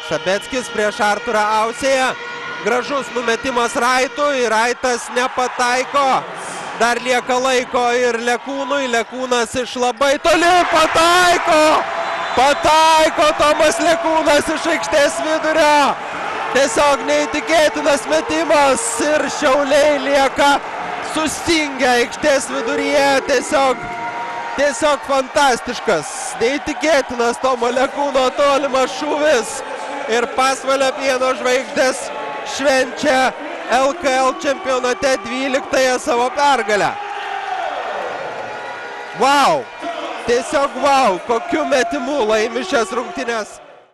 Sabeckis prieš Arturą Ausėją. Gražus numetimas Raitui. Raitas nepataiko. Dar lieka laiko ir Lekūnui. Lekūnas iš labai toli pataiko. Pataiko Tomas Lekūnas iš aikštės vidurio. Tiesiog neįtikėtinas metimas ir Šiauliai lieka sustingę aikštės viduryje. Tiesiog fantastiškas, neįtikėtinas Tomo Lekūno tolimas šūvis. Ir Pasvalio Pieno Žvaigždės švenčia LKL čempionate 12-ąją savo pergalę. Vau! Tiesiog vau! Kokiu metimu laimi šias rungtynes.